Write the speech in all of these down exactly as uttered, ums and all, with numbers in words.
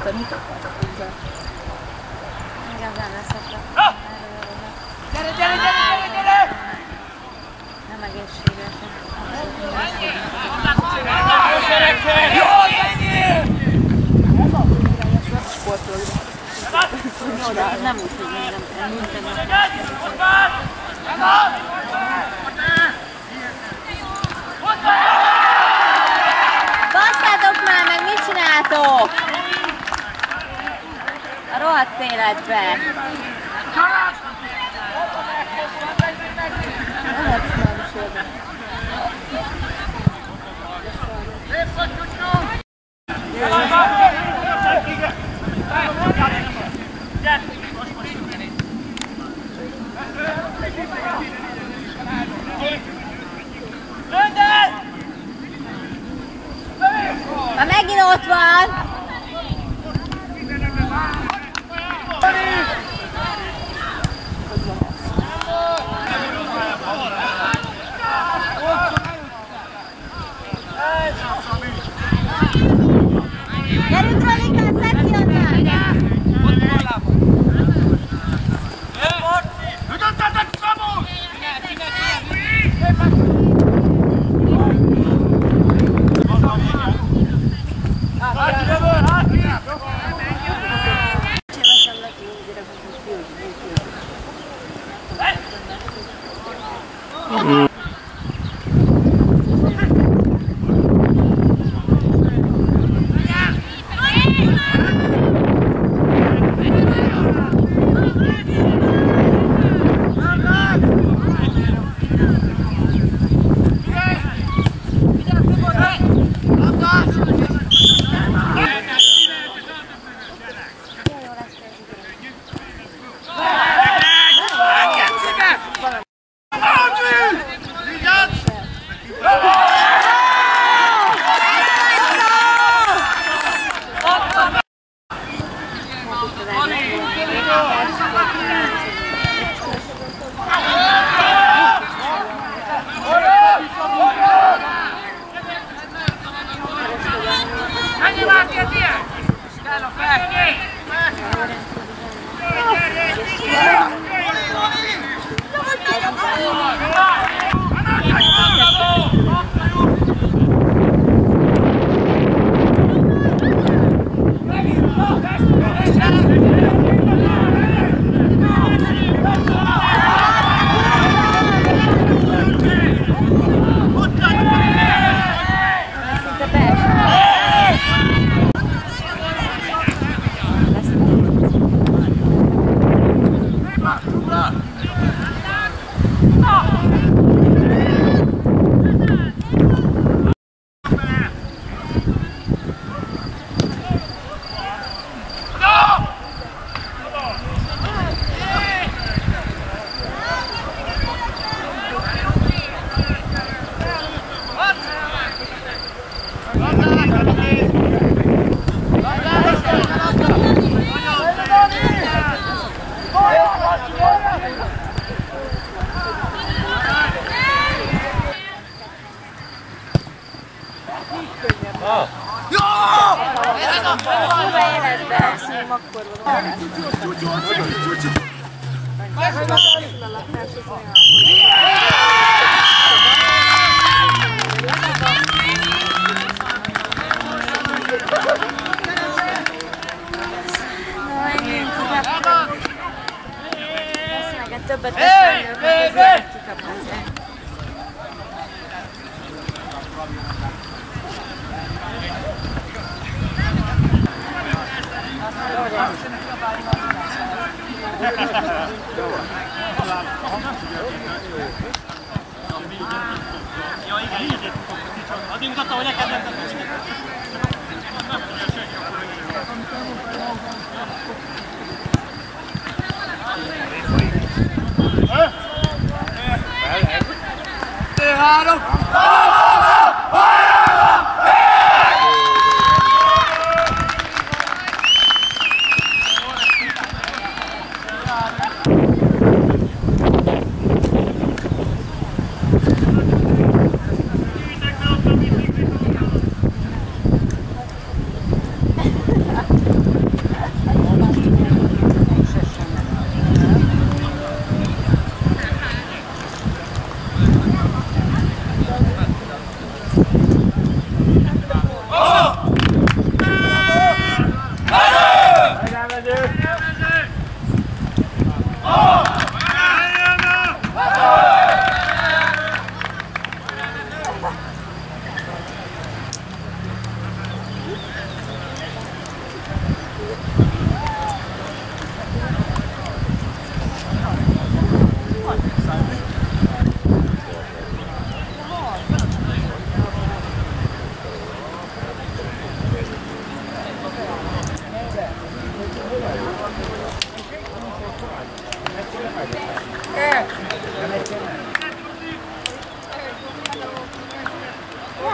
te mit akarsz hozzá? Igazán leszoktak. Gyere, gyere, gyere, gyere! Nem egészségesek. Jó, ennyi! Sportolni. Nem úgy, hogy minden minden basszátok már meg, mit csináltok? A rohadt életbe. Már megint ott van! Gyerünk, Rolikán, szedd ki onnan! Ütöttetek, Szabó! Többet beszélni, Ja, igen, igen. Addig mutatta, hogy neked nem tettem. Három!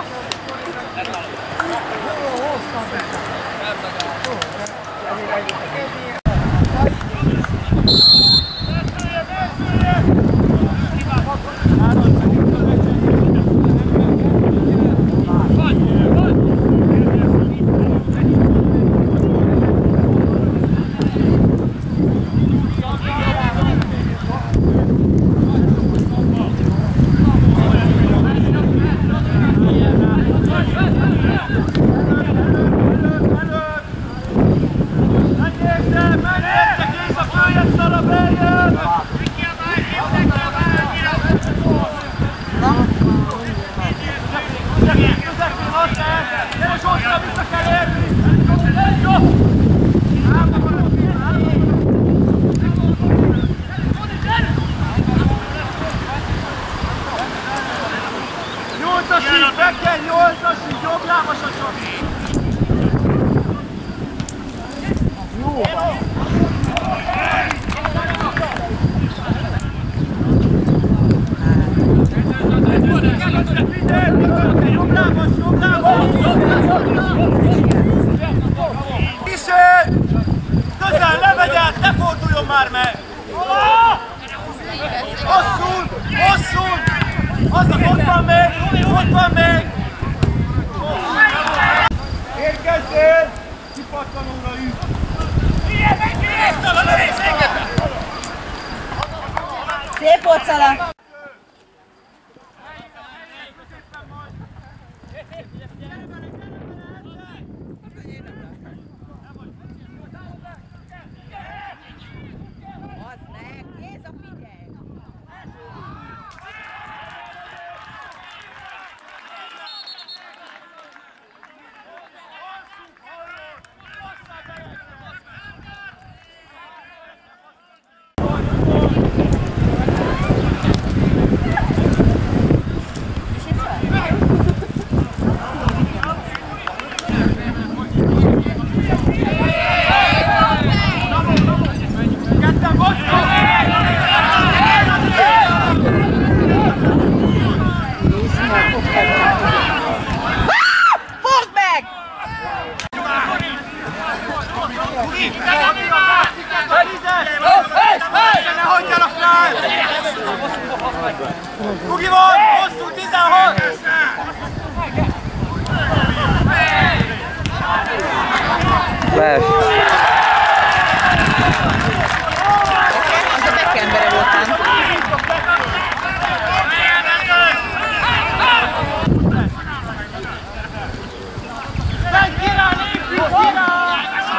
Nyolcasig, meg kell nyolcasig, jobb lábas a csap! Jó van! Jobb lábas, jobb lábas! Kísérj! Közel, levegy át, ne forduljon már meg! Hosszul, hosszul! Aznak ott van még, ott van még! Érkezzél! Kipattanóra üt! Szép volt, Szala! Kuki van! Hosszú, tizenhat! Flash! Az a backembere voltam. Fenn király, lépjük, király!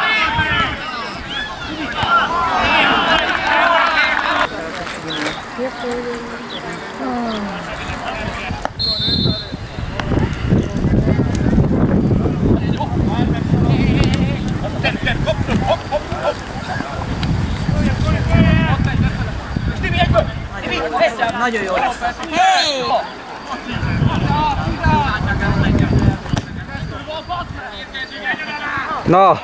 Nagyon jó lesz. Hey! Na!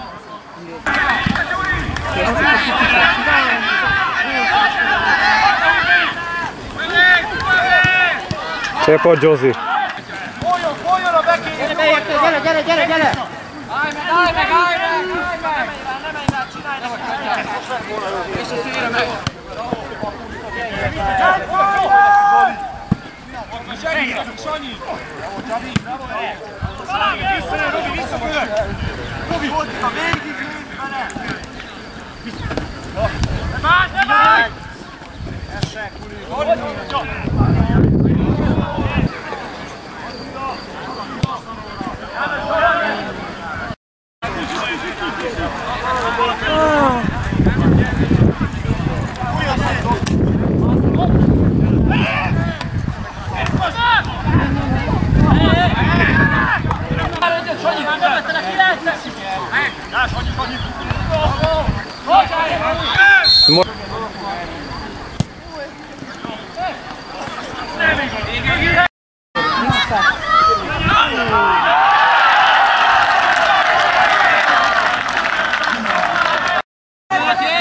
Szép volt, Josi! Folyjon, folyjon a bekény! Gyere, gyere, gyere, gyere! Állj meg, állj meg, állj meg! Ne menj rá, csinálj, ne vagy! És a szélre meg! Sanyi! Sanyi! Sanyi! Visszajön, Robi, visszafőr! Robi! A végig lőtt vele! Ne vágj, ne vágj! Essen, Kuli!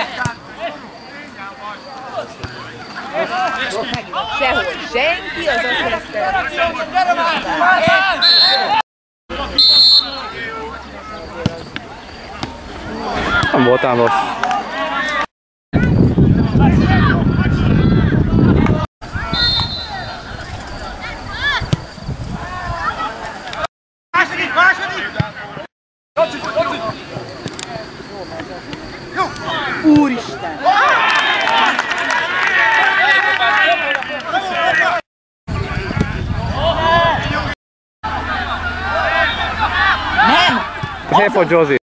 Sehol senki, az Gyere már! Nem voltál rossz. Második, második! Laci, Laci! Úristen! Nem! Szép volt, Josi.